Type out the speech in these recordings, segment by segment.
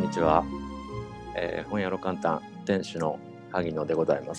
にちは。本屋の簡単店主の萩野でございます。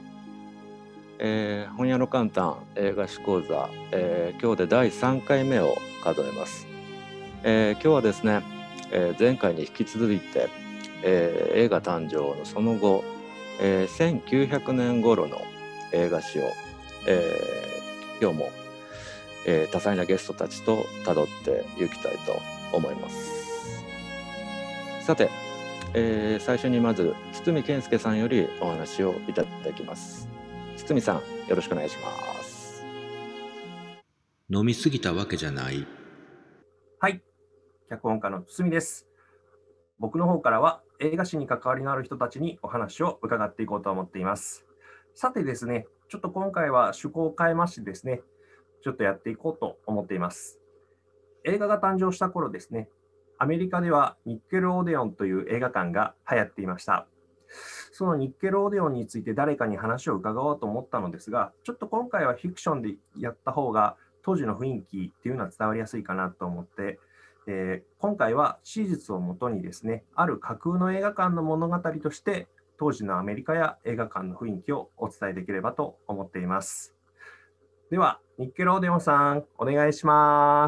本屋の簡単映画史講座、今日で第3回目を数えます。今日はですね、前回に引き続いて、映画誕生のその後、1900年頃の映画史を、今日も、多彩なゲストたちとたどっていきたいと思います。さて、最初にまず堤健介さんよりお話をいただきます。堤さん、よろしくお願いします。 飲みすぎたわけじゃない。 はい、脚本家の堤です。僕の方からは映画史に関わりのある人たちにお話を伺っていこうと思っています。さてですね、ちょっと今回は趣向を変えましてですね、ちょっとやっていこうと思っています。映画が誕生した頃ですね、アメリカではニッケルオーデオンという映画館が流行っていました。そのニッケルオーデオンについて誰かに話を伺おうと思ったのですが、ちょっと今回はフィクションでやった方が当時の雰囲気っていうのは伝わりやすいかなと思って、今回は史実をもとにですね、ある架空の映画館の物語として当時のアメリカや映画館の雰囲気をお伝えできればと思っています。では、ニッケルオーデオンさん、お願いします。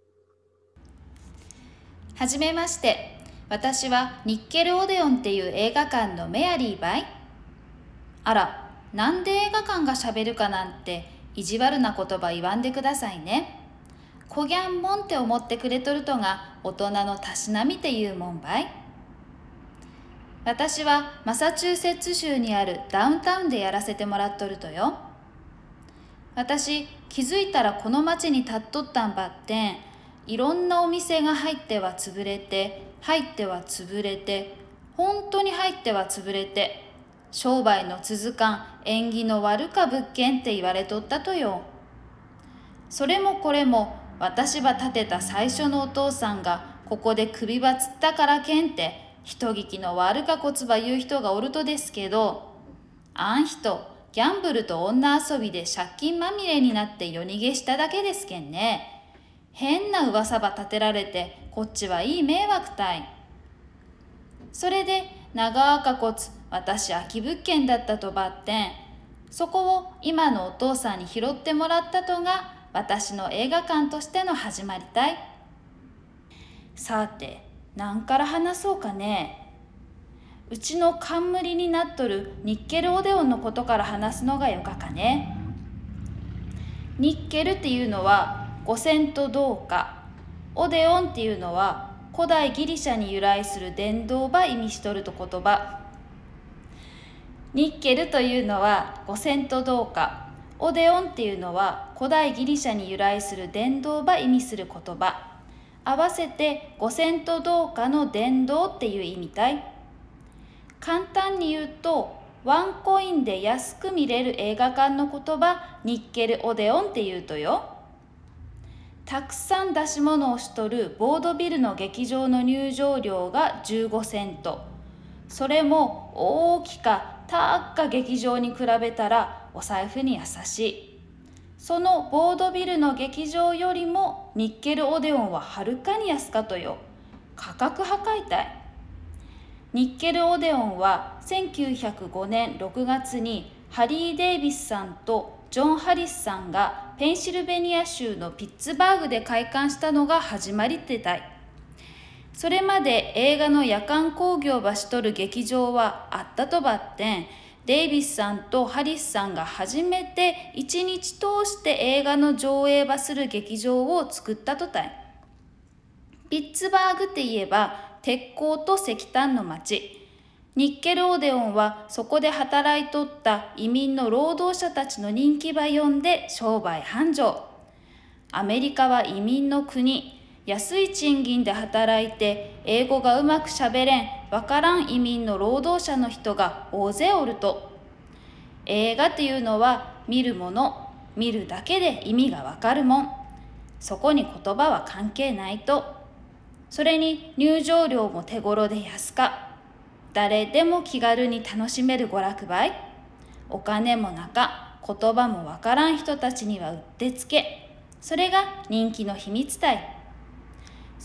はじめまして。私はニッケルオデオンっていう映画館のメアリーばい。あら、なんで映画館がしゃべるかなんて意地悪な言葉言わんでくださいね。こぎゃんもんって思ってくれとるとが大人のたしなみっていうもんばい。私はマサチューセッツ州にあるダウンタウンでやらせてもらっとるとよ。私、気づいたらこの町に立っとったんばってん、いろんなお店が入っては潰れて、入っては潰れて、本当に入っては潰れて、商売の続かん縁起の悪か物件って言われとったとよ。それもこれも私ば建てた最初のお父さんがここで首ばつったからけんって人聞きの悪かこつば言う人がおるとですけど、あん人ギャンブルと女遊びで借金まみれになって夜逃げしただけですけんね。変な噂ば立てられてこっちはいい迷惑たい。それで長かこつ私空き物件だったとばってん、そこを今のお父さんに拾ってもらったとが私の映画館としての始まりたい。さて、何から話そうかね。うちの冠になっとるニッケルオデオンのことから話すのがよかかね。ニッケルっていうのは五線と銅貨、オデオンっていうのは古代ギリシャに由来する伝道ば意味しとると言葉。ニッケルというのは五線と銅貨、オデオンっていうのは古代ギリシャに由来する伝道ば意味する言葉。合わせて五線と銅貨の伝道っていう意味たい。簡単に言うと、ワンコインで安く見れる映画館の言葉、ニッケルオデオンって言うとよ。たくさん出し物をしとるボードビルの劇場の入場料が15セント。それも大きか高劇場に比べたらお財布に優しい。そのボードビルの劇場よりもニッケルオデオンははるかに安かとよ。価格破壊たい。ニッケルオデオンは1905年6月にハリー・デイビスさんとジョン・ハリスさんがペンシルベニア州のピッツバーグで開館したのが始まりてたい。それまで映画の夜間興行ばしとる劇場はあったとばってん、デイビスさんとハリスさんが初めて一日通して映画の上映ばする劇場を作ったとたい。ピッツバーグって言えば鉄鋼と石炭の町。ニッケルオデオンはそこで働いとった移民の労働者たちの人気ば呼んで商売繁盛。アメリカは移民の国。安い賃金で働いて英語がうまくしゃべれんわからん移民の労働者の人が大勢おると。映画っていうのは見るもの、見るだけで意味がわかるもん。そこに言葉は関係ないと。それに入場料も手頃で安か。誰でも気軽に楽しめる娯楽ばい。お金もなか、言葉もわからん人たちにはうってつけ。それが人気の秘密たい。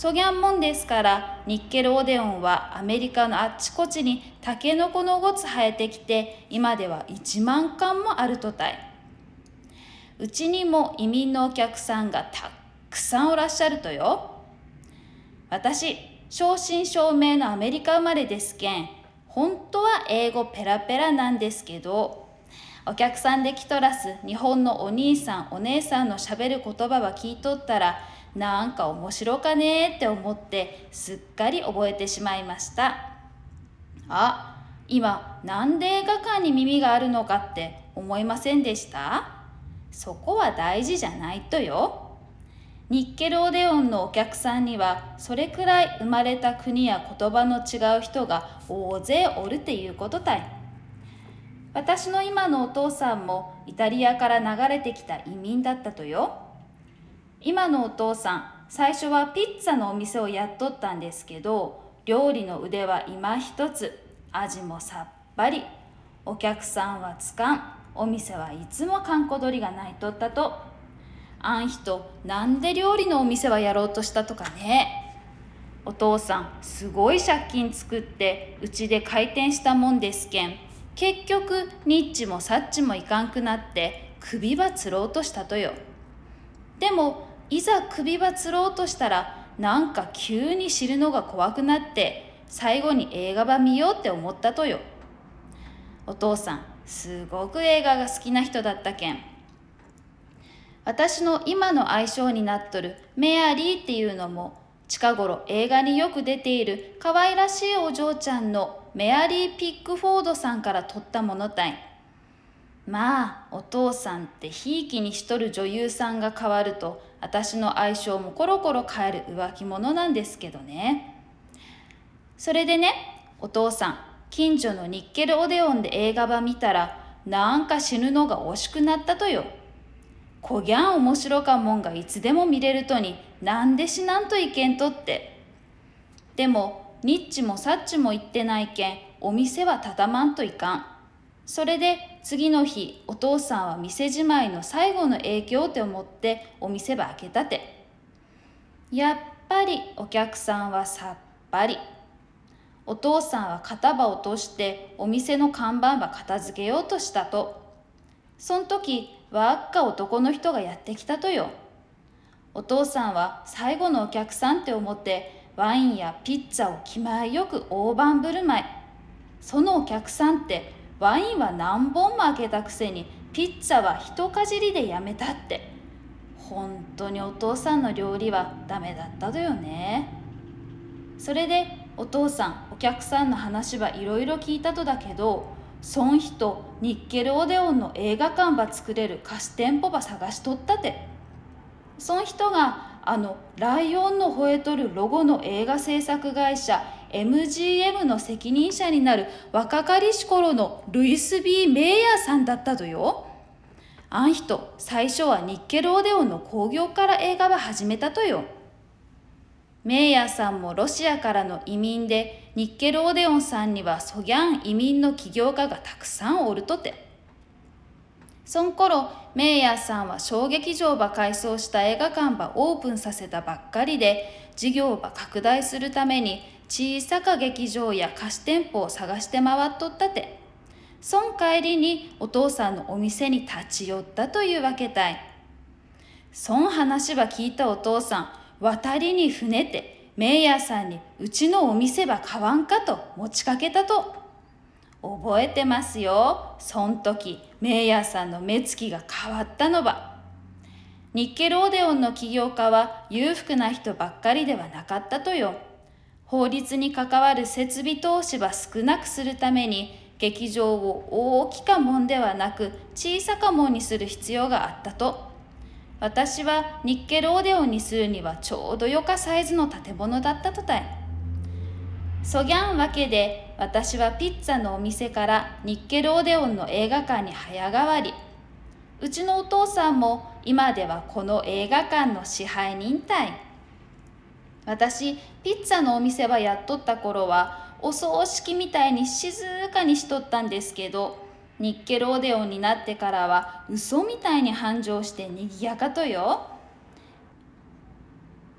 そぎゃんもんですから、ニッケルオデオンはアメリカのあっちこちにタケノコのごつ生えてきて、今では1万貫もあるとたい。うちにも移民のお客さんがたくさんおらっしゃるとよ。私、正真正銘のアメリカ生まれですけん、本当は英語ペラペラなんですけど、お客さんで来とらす日本のお兄さんお姉さんのしゃべる言葉は聞いとったら、なんか面白かねって思ってすっかり覚えてしまいました。あ、今なんで映画館に耳があるのかって思いませんでした？そこは大事じゃないとよ。ニッケルオデオンのお客さんにはそれくらい生まれた国や言葉の違う人が大勢おるっていうことたい。私の今のお父さんもイタリアから流れてきた移民だったとよ。今のお父さん、最初はピッツァのお店をやっとったんですけど、料理の腕は今一つ、味もさっぱり、お客さんはつかん、お店はいつも閑古鳥が鳴いとったと。あん人、なんで料理のお店はやろうとしたとかね。お父さん、すごい借金作ってうちで開店したもんですけん、結局ニッチもサッチもいかんくなって首ばつろうとしたとよ。でもいざ首ばつろうとしたら、なんか急に知るのが怖くなって最後に映画ば見ようって思ったとよ。お父さん、すごく映画が好きな人だったけん。私の今の愛称になっとるメアリーっていうのも、近頃映画によく出ている可愛らしいお嬢ちゃんのメアリー・ピックフォードさんから取ったものたい。まあ、お父さんってひいきにしとる女優さんが変わると、私の愛称もコロコロ変える浮気者なんですけどね。それでね、お父さん、近所のニッケルオデオンで映画ば見たら、なんか死ぬのが惜しくなったとよ。こぎゃん面白かもんがいつでも見れるとに、なんで死なんといけんとって。でも、ニッチもサッチも言ってないけん、お店はたたまんといかん。それで次の日、お父さんは店じまいの最後の影響って思ってお店ば開けたて。やっぱりお客さんはさっぱり。お父さんは肩ば落としてお店の看板ば片付けようとしたと。そん時、わっか男の人がやってきたとよ。お父さんは最後のお客さんって思ってワインやピッツァを気前よく大盤振る舞い。そのお客さんってワインは何本も開けたくせにピッツァは一かじりでやめたって。本当にお父さんの料理はダメだったとよね。それでお父さん、お客さんの話はいろいろ聞いたとだけど、そん人ニッケルオデオンの映画館ば作れる貸し店舗ば探しとったて。そん人がライオンの吠えとるロゴの映画制作会社 MGM の責任者になる若かりし頃のルイス・ビー・メイヤーさんだったとよ。あん人、最初はニッケルオデオンの興行から映画ば始めたとよ。メイヤーさんもロシアからの移民で、ニッケルオデオンさんにはそぎゃん移民の起業家がたくさんおるとて。そん頃、メイヤーさんは小劇場ば改装した映画館ばオープンさせたばっかりで、事業ば拡大するために小さか劇場や貸し店舗を探して回っとったて。そん帰りにお父さんのお店に立ち寄ったというわけたい。そん話ば聞いたお父さん、渡りに船てメイヤーさんにうちのお店ば買わんかと持ちかけたと。覚えてますよ。そん時メイヤーさんの目つきが変わったのば。ニッケルオデオンの起業家は裕福な人ばっかりではなかったとよ。法律に関わる設備投資ば少なくするために、劇場を大きかもんではなく小さかもんにする必要があったと。私はニッケルオデオンにするにはちょうどよかサイズの建物だったとたい。そぎゃんわけで、私はピッツァのお店からニッケルオデオンの映画館に早変わり。うちのお父さんも今ではこの映画館の支配人たい。私、ピッツァのお店はやっとった頃は、お葬式みたいに静かにしとったんですけど、ニッケルオデオンになってからは嘘みたいに繁盛してにぎやかとよ。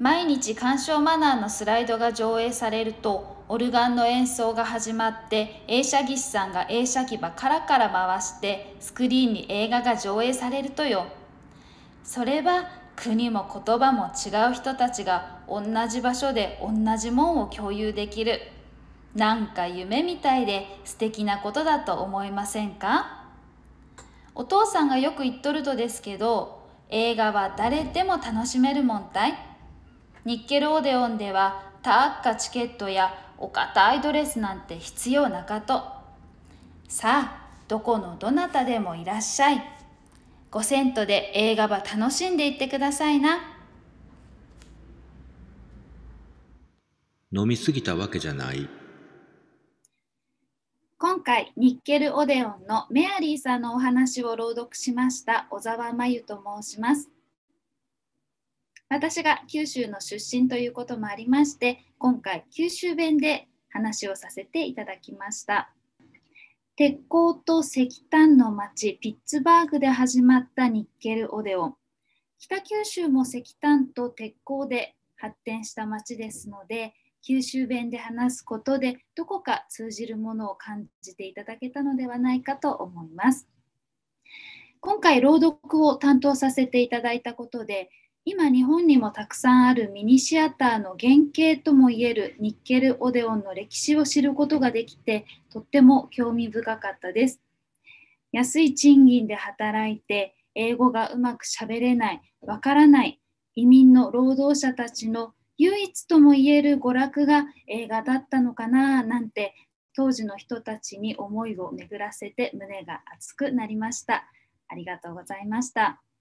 毎日鑑賞マナーのスライドが上映されると、オルガンの演奏が始まって、映写技師さんが映写機ばカラカラ回して、スクリーンに映画が上映されるとよ。それは国も言葉も違う人たちが同じ場所で同じもんを共有できる。なんか夢みたいで素敵なことだと思いませんか？お父さんがよく言っとるとですけど、映画は誰でも楽しめるもんたい。ニッケルオデオンではたっかチケットやお堅いドレスなんて必要なかと。さあ、どこのどなたでもいらっしゃい。5セントで映画ば楽しんでいってくださいな。 飲みすぎたわけじゃない。 今回ニッケルオデオンのメアリーさんのお話を朗読しました小沢真由と申します。私が九州の出身ということもありまして、今回九州弁で話をさせていただきました。鉄鋼と石炭の町ピッツバーグで始まったニッケルオデオン。北九州も石炭と鉄鋼で発展した町ですので、九州弁で話すことでどこか通じるものを感じていただけたのではないかと思います。今回朗読を担当させていただいたことで、今日本にもたくさんあるミニシアターの原型ともいえるニッケルオデオンの歴史を知ることができて、とっても興味深かったです。安い賃金で働いて英語がうまくしゃべれない、わからない移民の労働者たちの唯一ともいえる娯楽が映画だったのかななんて、当時の人たちに思いを巡らせて胸が熱くなりました。ありがとうございました。